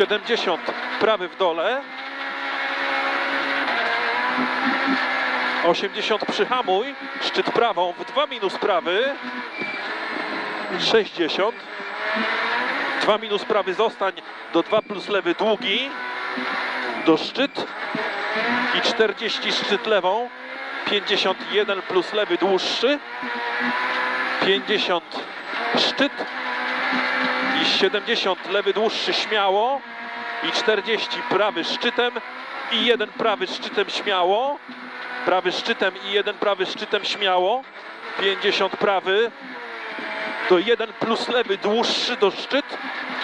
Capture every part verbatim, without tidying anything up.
siedemdziesiąt prawy w dole, osiemdziesiąt przyhamuj, szczyt prawą w dwa minus prawy, sześćdziesiąt, dwa minus prawy zostań do dwa plus lewy długi, do szczyt i czterdzieści szczyt lewą, pięćdziesiąt jeden plus lewy dłuższy, pięćdziesiąt szczyt i siedemdziesiąt lewy dłuższy śmiało i czterdzieści prawy szczytem i jeden prawy szczytem śmiało, prawy szczytem i jeden prawy szczytem śmiało, pięćdziesiąt prawy do jeden plus lewy dłuższy do szczyt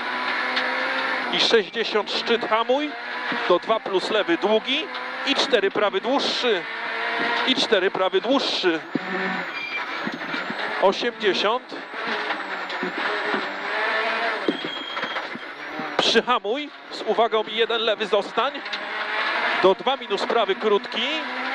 i sześćdziesiąt szczyt hamuj do dwa plus lewy długi i cztery prawy dłuższy i cztery prawy dłuższy, osiemdziesiąt, przyhamuj z uwagą jeden lewy zostań do dwa minus prawy krótki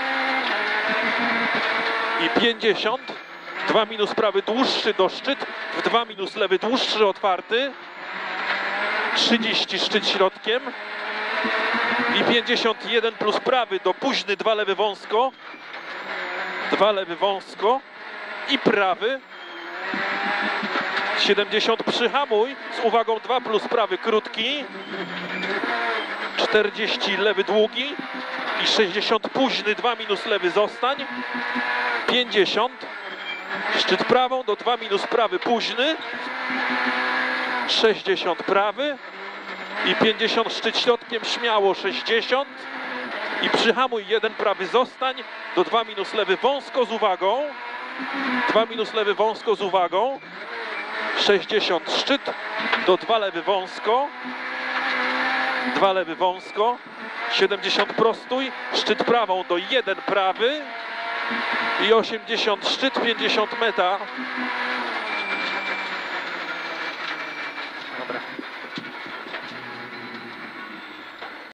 i pięćdziesiąt, dwa minus prawy dłuższy do szczyt w dwa minus lewy dłuższy otwarty, trzydzieści szczyt środkiem i pięćdziesiąt jeden plus prawy do późny dwa lewy wąsko, dwa lewy wąsko i prawy, siedemdziesiąt przyhamuj z uwagą dwa plus prawy krótki, czterdzieści lewy długi i sześćdziesiąt późny dwa minus lewy zostań, pięćdziesiąt szczyt prawą do dwa minus prawy późny, sześćdziesiąt prawy i pięćdziesiąt szczyt środkiem śmiało, sześćdziesiąt i przyhamuj jeden prawy zostań do dwa minus lewy wąsko z uwagą, dwa minus lewy wąsko z uwagą, sześćdziesiąt szczyt do dwa lewy wąsko, dwa lewy wąsko, siedemdziesiąt prostuj, szczyt prawą do jeden prawy i osiemdziesiąt szczyt, pięćdziesiąt meta